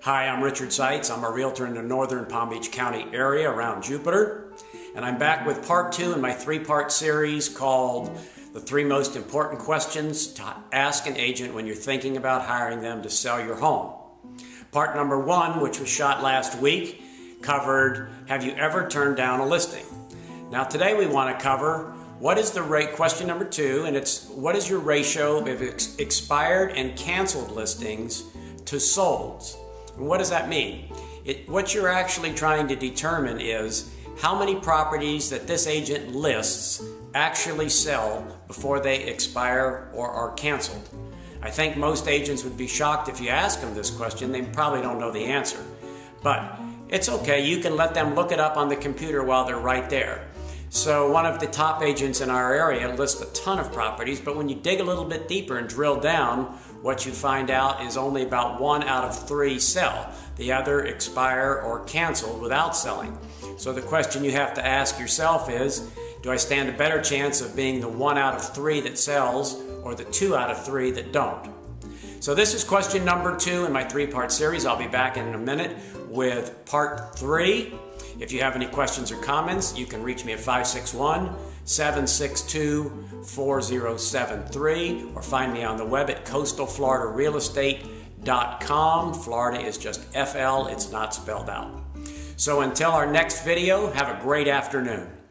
Hi, I'm Richard Seitz. I'm a realtor in the northern Palm Beach County area around Jupiter. And I'm back with part 2 in my 3-part series called The 3 Most Important Questions to Ask an Agent When You're Thinking About Hiring Them to Sell Your Home. Part number 1, which was shot last week, covered, have you ever turned down a listing? Now today we want to cover what is the rate, question number 2, and it's what is your ratio of expired and canceled listings to solds? And what does that mean? What you're actually trying to determine is how many properties that this agent lists actually sell before they expire or are canceled. I think most agents would be shocked if you ask them this question. They probably don't know the answer. But it's okay. You can let them look it up on the computer while they're right there. So one of the top agents in our area lists a ton of properties, but when you dig a little bit deeper and drill down, what you find out is only about 1 out of 3 sell. The other expire or cancel without selling. So the question you have to ask yourself is, do I stand a better chance of being the 1 out of 3 that sells or the 2 out of 3 that don't? So this is question number 2 in my 3-part series. I'll be back in a minute with part 3. If you have any questions or comments, you can reach me at 561-762-4073 or find me on the web at coastalfloridarealestate.com. Florida is just FL, it's not spelled out. So until our next video, have a great afternoon.